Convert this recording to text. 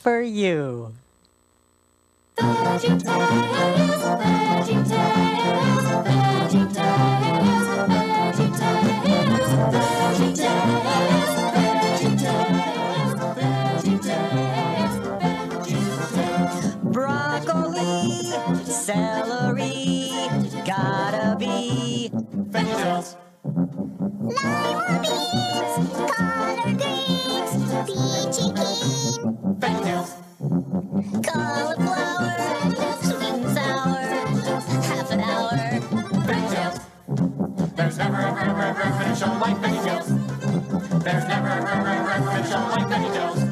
for you. VeggieTales, VeggieTales, VeggieTales, VeggieTales, VeggieTales, VeggieTales. Broccoli, celery, gotta be VeggieTales. Lima beans, collard greens, peachy keen, VeggieTales. cauliflower, sweet and sour, half an hour. VeggieTales. There's never ever been a show like VeggieTales. There's never ever been a show like VeggieTales.